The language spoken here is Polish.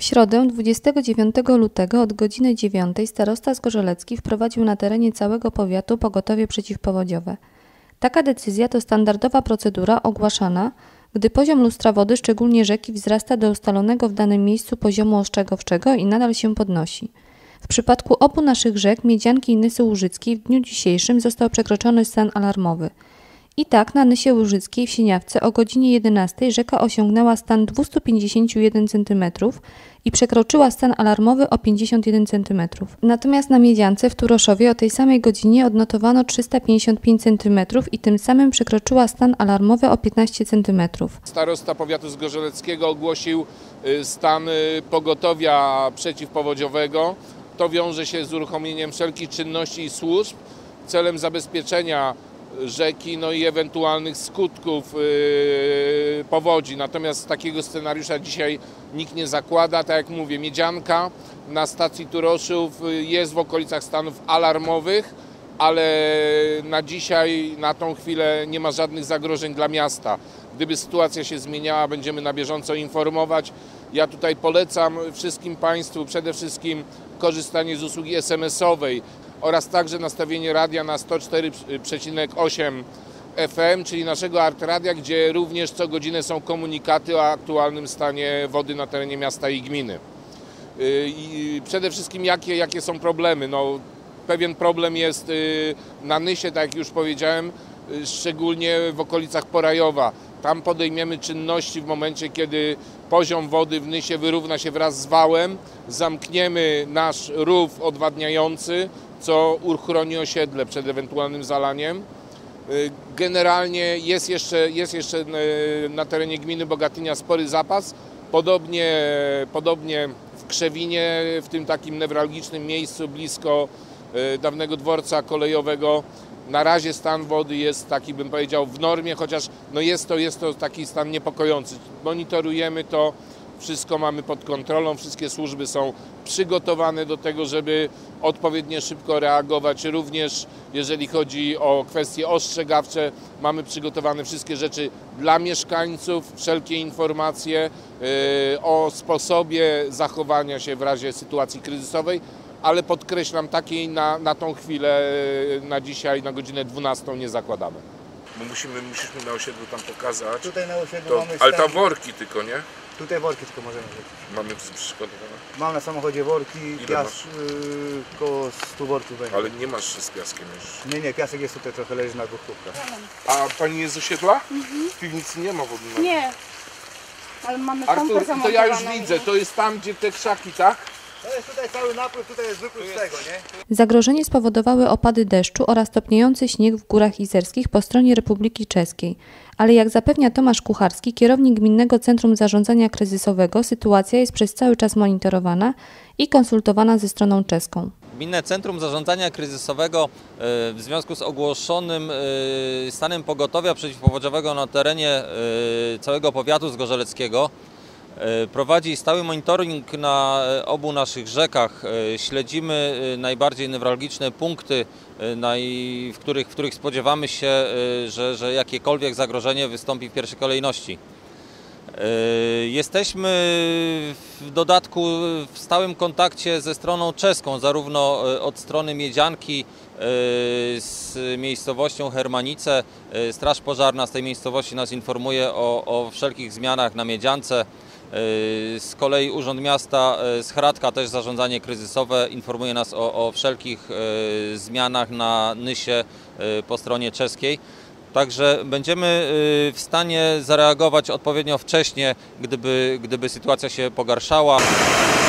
środę 29 lutego od godziny 9 starosta Zgorzelecki wprowadził na terenie całego powiatu pogotowie przeciwpowodziowe. Taka decyzja to standardowa procedura ogłaszana, gdy poziom lustra wody, szczególnie rzeki, wzrasta do ustalonego w danym miejscu poziomu ostrzegowczego i nadal się podnosi. W przypadku obu naszych rzek, Miedzianki i Nysy Łużyckiej, w dniu dzisiejszym został przekroczony stan alarmowy. I tak na Nysie Łużyckiej w Sieniawce o godzinie 11 rzeka osiągnęła stan 251 cm i przekroczyła stan alarmowy o 51 cm. Natomiast na Miedziance w Turoszowie o tej samej godzinie odnotowano 355 cm i tym samym przekroczyła stan alarmowy o 15 cm. Starosta powiatu zgorzeleckiego ogłosił stan pogotowia przeciwpowodziowego. To wiąże się z uruchomieniem wszelkich czynności i służb celem zabezpieczenia rzeki, no i ewentualnych skutków powodzi. Natomiast takiego scenariusza dzisiaj nikt nie zakłada. Tak jak mówię, Miedzianka na stacji Turoszów jest w okolicach stanów alarmowych, ale na dzisiaj, na tą chwilę nie ma żadnych zagrożeń dla miasta. Gdyby sytuacja się zmieniała, będziemy na bieżąco informować. Ja tutaj polecam wszystkim Państwu przede wszystkim korzystanie z usługi SMS-owej oraz także nastawienie radia na 104,8 FM, czyli naszego Artradia, gdzie również co godzinę są komunikaty o aktualnym stanie wody na terenie miasta i gminy. I przede wszystkim jakie są problemy? No, pewien problem jest na Nysie, tak jak już powiedziałem, szczególnie w okolicach Porajowa. Tam podejmiemy czynności w momencie, kiedy poziom wody w Nysie wyrówna się wraz z wałem. Zamkniemy nasz rów odwadniający, co uchroni osiedle przed ewentualnym zalaniem. Generalnie jest jeszcze na terenie gminy Bogatynia spory zapas. Podobnie w Krzewinie, w tym takim newralgicznym miejscu blisko dawnego dworca kolejowego. Na razie stan wody jest taki, bym powiedział, w normie, chociaż no jest to taki stan niepokojący. Monitorujemy to, wszystko mamy pod kontrolą, wszystkie służby są przygotowane do tego, żeby odpowiednio szybko reagować. Również jeżeli chodzi o kwestie ostrzegawcze, mamy przygotowane wszystkie rzeczy dla mieszkańców, wszelkie informacje o sposobie zachowania się w razie sytuacji kryzysowej. Ale podkreślam, takiej na tą chwilę, na dzisiaj, na godzinę 12 nie zakładamy. Bo musimy na osiedlu tam pokazać. Tutaj na osiedlu mamy ale tam worki tylko, nie? Tutaj worki tylko możemy wrzucić. Mamy przygotowane. Mam na samochodzie worki, koło 100 worków będzie. Ale nie masz z piaskiem już. Nie, piasek jest tutaj, trochę leży na górkówkach. A pani jest z osiedla? W piwnicy nie ma wody. Nie, ale mamy pompę Artur, to zamontowaną. ja już widzę, to jest tam, gdzie te krzaki, tak? To jest tutaj cały napływ, tutaj jest wypływ z tego, nie? Zagrożenie spowodowały opady deszczu oraz topniejący śnieg w Górach Izerskich po stronie Republiki Czeskiej. Ale jak zapewnia Tomasz Kucharski, kierownik Gminnego Centrum Zarządzania Kryzysowego, sytuacja jest przez cały czas monitorowana i konsultowana ze stroną czeską. Gminne Centrum Zarządzania Kryzysowego w związku z ogłoszonym stanem pogotowia przeciwpowodziowego na terenie całego powiatu zgorzeleckiego prowadzi stały monitoring na obu naszych rzekach. Śledzimy najbardziej newralgiczne punkty, w których spodziewamy się, że jakiekolwiek zagrożenie wystąpi w pierwszej kolejności. Jesteśmy w dodatku w stałym kontakcie ze stroną czeską, zarówno od strony Miedzianki z miejscowością Hermanice. Straż Pożarna z tej miejscowości nas informuje o wszelkich zmianach na Miedziance. Z kolei Urząd Miasta z Hradka, też zarządzanie kryzysowe, informuje nas o wszelkich zmianach na Nysie po stronie czeskiej. Także będziemy w stanie zareagować odpowiednio wcześnie, gdyby sytuacja się pogarszała.